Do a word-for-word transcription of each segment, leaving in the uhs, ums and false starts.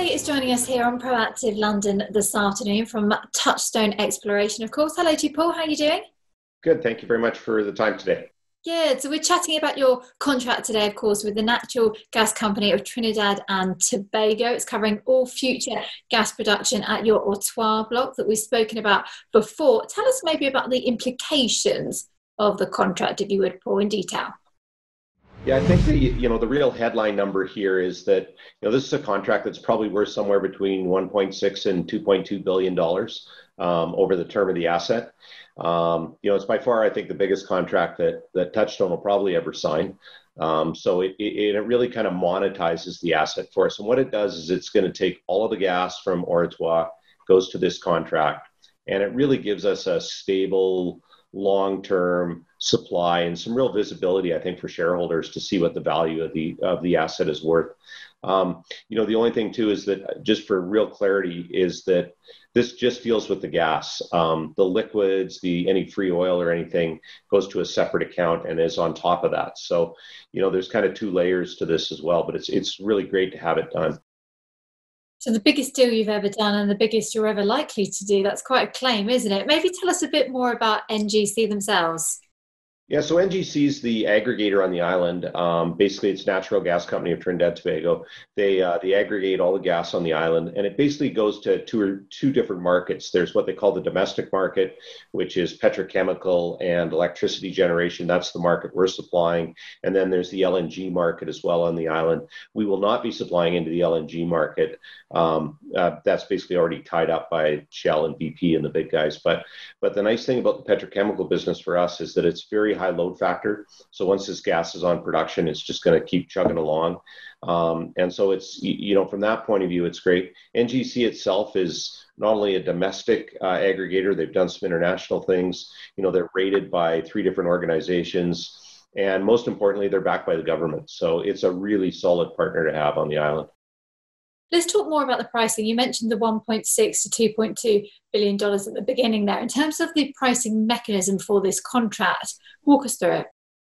Baay is joining us here on Proactive London this afternoon from Touchstone Exploration, of course. Hello to you, Paul. How are you doing? Good. Thank you very much for the time today. Good. So we're chatting about your contract today, of course, with the natural gas company of Trinidad and Tobago. It's covering all future gas production at your Ortoire block that we've spoken about before. Tell us maybe about the implications of the contract, if you would, Paul, in detail. Yeah, I think the you know the real headline number here is that you know this is a contract that's probably worth somewhere between one point six and two point two billion dollars um, over the term of the asset. Um, you know, it's by far, I think, the biggest contract that that Touchstone will probably ever sign. Um, so it, it it really kind of monetizes the asset for us. And what it does is it's going to take all of the gas from Ortoire, goes to this contract, and it really gives us a stable, long-term supply and some real visibility, I think, for shareholders to see what the value of the of the asset is worth. Um, you know, the only thing too is that, just for real clarity, is that this just deals with the gas. Um, the liquids, the any free oil or anything goes to a separate account and is on top of that. So, you know, there's kind of two layers to this as well, but it's it's really great to have it done. So the biggest deal you've ever done and the biggest you're ever likely to do, that's quite a claim, isn't it? Maybe tell us a bit more about N G C themselves. Yeah, so N G C is the aggregator on the island. Um, basically, it's Natural Gas Company of Trinidad and Tobago. They uh, they aggregate all the gas on the island, and it basically goes to two or two different markets. There's what they call the domestic market, which is petrochemical and electricity generation. That's the market we're supplying. And then there's the L N G market as well on the island. We will not be supplying into the L N G market. Um, uh, that's basically already tied up by Shell and B P and the big guys. But but the nice thing about the petrochemical business for us is that it's very high load factor. So once this gas is on production, it's just going to keep chugging along. Um, and so it's, you know, from that point of view, it's great. N G C itself is not only a domestic uh, aggregator, they've done some international things. You know, they're rated by three different organizations. And most importantly, they're backed by the government. So it's a really solid partner to have on the island. Let's talk more about the pricing. You mentioned the one point six to two point two billion dollars at the beginning there. In terms of the pricing mechanism for this contract, walk us through it.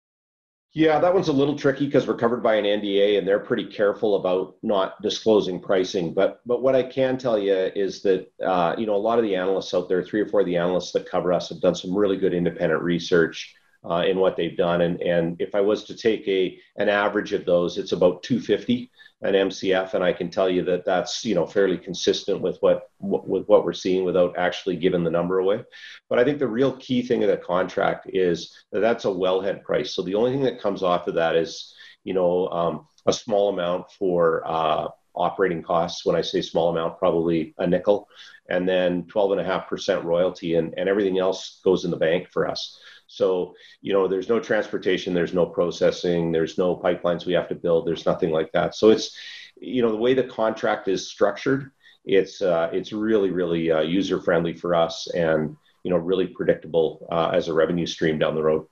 Yeah, that one's a little tricky because we're covered by an N D A and they're pretty careful about not disclosing pricing. But but what I can tell you is that, uh, you know, a lot of the analysts out there, three or four of the analysts that cover us have done some really good independent research uh, in what they've done. And, and if I was to take a an average of those, it's about two fifty an M C F, and I can tell you that that's, you know, fairly consistent with what with what we're seeing without actually giving the number away. But I think the real key thing of the contract is that that's a wellhead price. So the only thing that comes off of that is, you know, um, a small amount for uh, operating costs. When I say small amount, probably a nickel, and then twelve and a half percent royalty, and, and everything else goes in the bank for us. So, you know, there's no transportation, there's no processing, there's no pipelines we have to build, there's nothing like that. So it's, you know, the way the contract is structured, it's uh, it's really, really uh, user friendly for us, and, you know, really predictable uh, as a revenue stream down the road.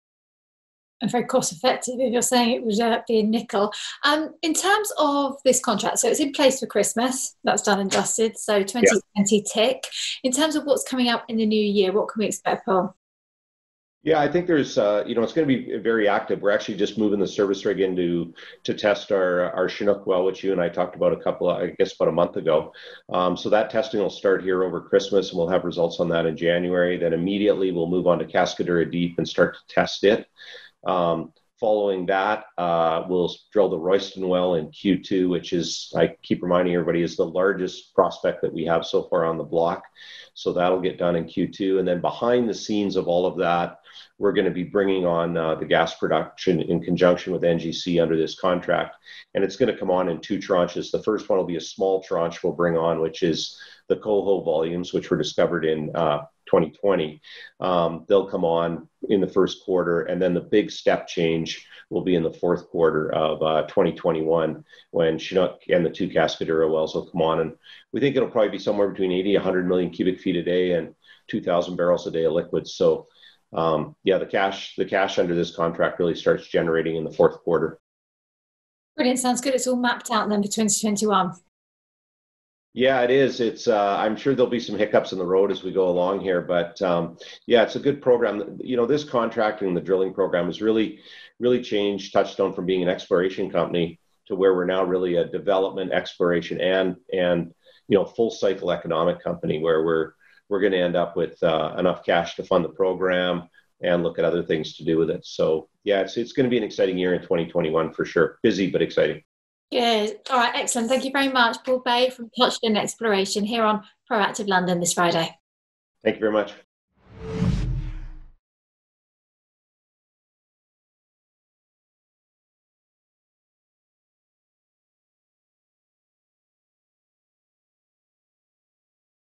And very cost effective if you're saying it would uh, be a nickel. Um, in terms of this contract, so it's in place for Christmas, that's done and dusted, so twenty twenty yeah. tick. In terms of what's coming up in the new year, what can we expect, Paul? Yeah, I think there's, uh, you know, it's going to be very active. We're actually just moving the service rig in to, to test our, our Chinook well, which you and I talked about a couple, of, I guess, about a month ago. Um, so that testing will start here over Christmas, and we'll have results on that in January. Then immediately we'll move on to Cascadura Deep and start to test it. Um, following that, uh, we'll drill the Royston well in Q two, which is, I keep reminding everybody, is the largest prospect that we have so far on the block. So that'll get done in Q two. And then behind the scenes of all of that, we're going to be bringing on uh, the gas production in conjunction with N G C under this contract. And it's going to come on in two tranches. The first one will be a small tranche we'll bring on, which is the Coho volumes, which were discovered in uh, twenty twenty. Um, they'll come on in the first quarter, and then the big step change will be in the fourth quarter of uh, twenty twenty-one, when Chinook and the two Cascadura wells will come on. And we think it'll probably be somewhere between eighty, one hundred million cubic feet a day and two thousand barrels a day of liquids. So um, yeah, the cash, the cash under this contract really starts generating in the fourth quarter. Brilliant. Sounds good. It's all mapped out then for twenty twenty-one. Yeah, it is. It's. Uh, I'm sure there'll be some hiccups in the road as we go along here, but um, yeah, it's a good program. You know, this contracting, the drilling program, has really, really changed Touchstone from being an exploration company to where we're now really a development, exploration, and and you know full cycle economic company where we're we're going to end up with uh, enough cash to fund the program and look at other things to do with it. So yeah, it's it's going to be an exciting year in twenty twenty-one for sure. Busy but exciting. Good. All right, excellent. Thank you very much, Paul Baay from Touchstone Exploration here on Proactive London this Friday. Thank you very much.